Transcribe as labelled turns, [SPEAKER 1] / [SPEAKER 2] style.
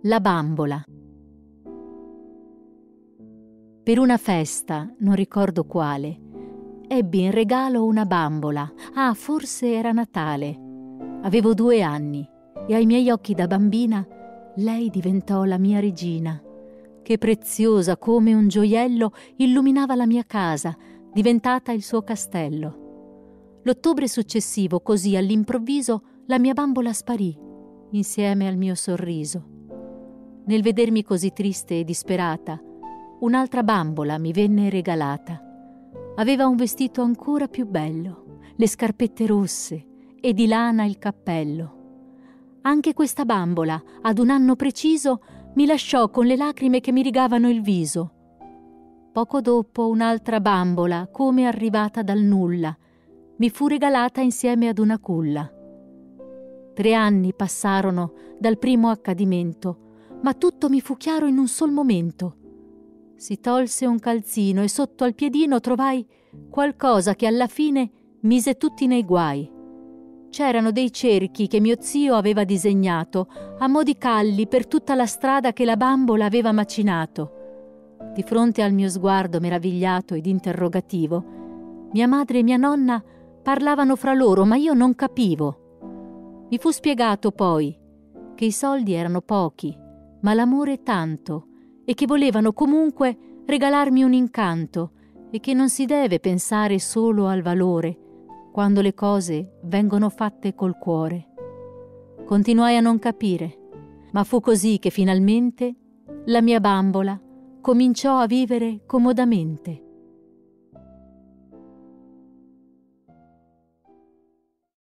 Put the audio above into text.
[SPEAKER 1] La bambola. Per una festa, non ricordo quale, ebbi in regalo una bambola. Forse era Natale. Avevo 2 anni e ai miei occhi da bambina lei diventò la mia regina, che preziosa come un gioiello illuminava la mia casa, diventata il suo castello. L'ottobre successivo, così all'improvviso, la mia bambola sparì, insieme al mio sorriso. Nel vedermi così triste e disperata, un'altra bambola mi venne regalata. Aveva un vestito ancora più bello, le scarpette rosse e di lana il cappello. Anche questa bambola, ad un anno preciso, mi lasciò con le lacrime che mi rigavano il viso. Poco dopo un'altra bambola, come arrivata dal nulla, mi fu regalata insieme ad una culla. 3 anni passarono dal primo accadimento, ma tutto mi fu chiaro in un sol momento. Si tolse un calzino e sotto al piedino trovai qualcosa che alla fine mise tutti nei guai. C'erano dei cerchi che mio zio aveva disegnato a mo' di calli per tutta la strada che la bambola aveva macinato. Di fronte al mio sguardo meravigliato ed interrogativo, mia madre e mia nonna parlavano fra loro, ma io non capivo. Mi fu spiegato poi che i soldi erano pochi, ma l'amore tanto, e che volevano comunque regalarmi un incanto, e che non si deve pensare solo al valore quando le cose vengono fatte col cuore. Continuai a non capire, ma fu così che finalmente la mia bambola cominciò a vivere comodamente.